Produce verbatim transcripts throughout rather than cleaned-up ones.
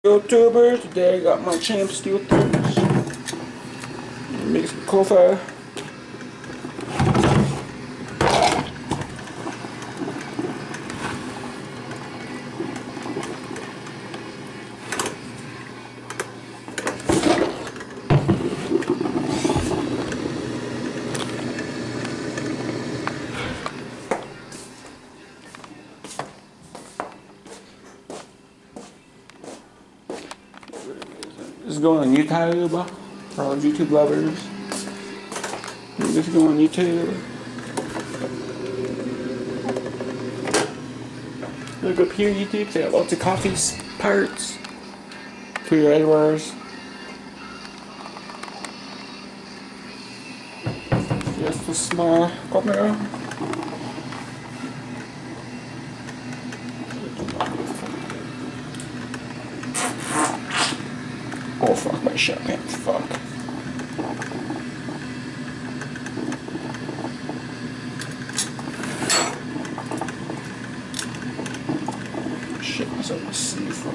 YouTubers, today I got my champ steel thermos. Make some coffee. This is going on YouTube for all YouTube lovers. This is going on YouTube. Look up here, YouTube. They have lots of coffee parts for your Edwards. Just a small camera. Oh fuck, my shit pants, fuck. Shit myself to see from.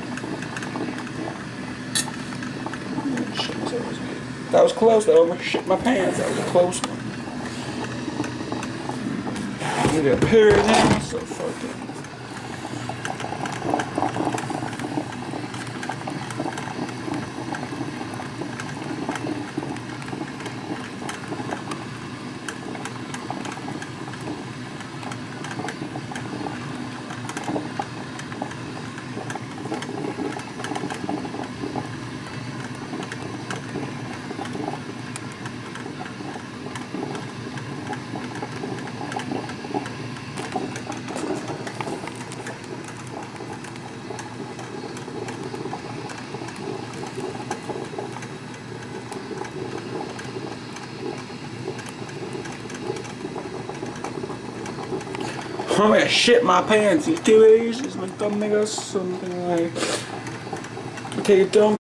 Shit myself. That was close though, shit my pants, that was a close one. Get a pair of them, so fuck it. I'm gonna shit my pants. These two ages, like dumb niggas, something like. Okay, dumb.